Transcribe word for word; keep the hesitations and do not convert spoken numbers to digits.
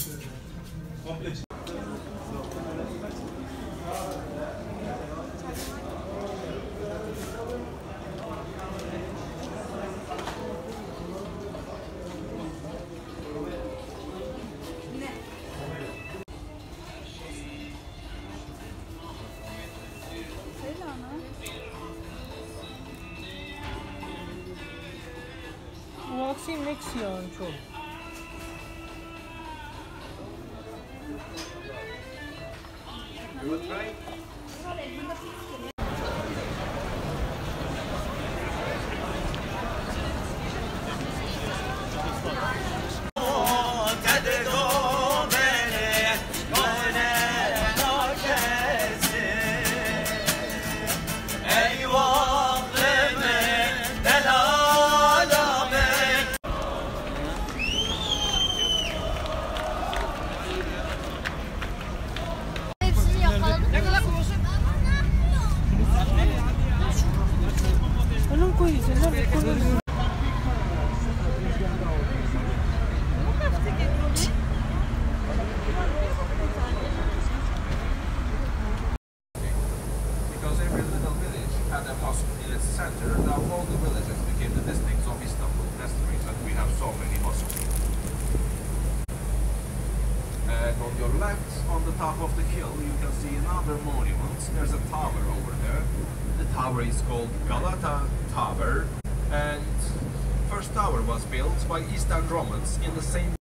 Komple. Waxi mix yan, çok. You will try? Anong koyuyorsun? Ne koyuyorsun? Because every little village had a mosque in its center, now all the villages became the districts of Istanbul. That's the reason we have so many mosques. And on your left, on the top of the hill, you can see another monument. There's a tower over there. The tower is called Galata Tower, and first tower was built by Eastern Romans in the same